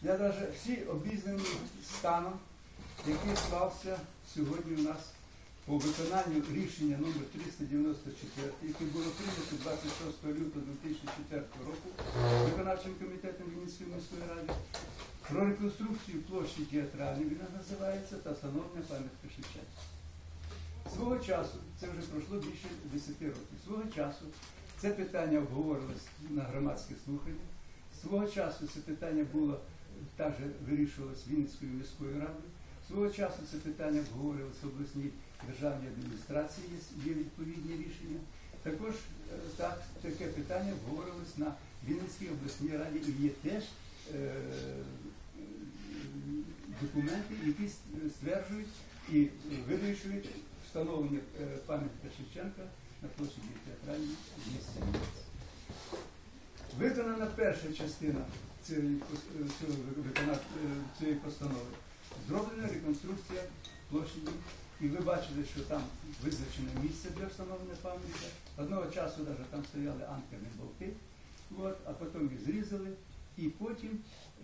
Я навіть всі обізнані станом, який склався сьогодні у нас по виконанню рішення номер 394, яке було прийнято 26 лютого 2004 року виконавчим комітетом Вінницької міської ради про реконструкцію площі Театральної, вона називається, та встановлення пам'ятки Шевченка. Свого часу, це вже пройшло більше 10 років, свого часу це питання обговорилось на громадських слуханнях, свого часу це питання було також вирішувалось Вінницькою міською радою, свого часу це питання обговорювалося в обласній державній адміністрації, є відповідні рішення. Також таке питання обговорювалося на Вінницькій обласній раді і є теж документи, які стверджують і вирішують встановлення пам'ятника Шевченка на площі Театральній в місті Вінниці. Виконана перша частина цієї постанови. Зроблена реконструкція площі, і ви бачили, що там визначене місце для встановлення пам'ятника. Одного часу навіть там стояли анкерні болти, а потім їх зрізали, і потім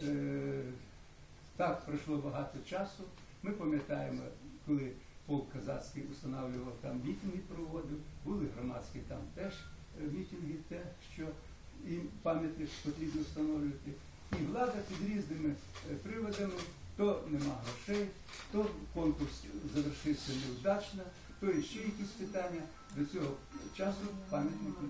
так пройшло багато часу. Ми пам'ятаємо, коли полк козацький встановлював там мітинги, проводив, були громадські там теж мітинги, те, що їм пам'ятник потрібно встановлювати. І влада під різними приводами, то нема грошей, то конкурс завершився невдачно, то ще якісь питання. До цього часу пам'ятник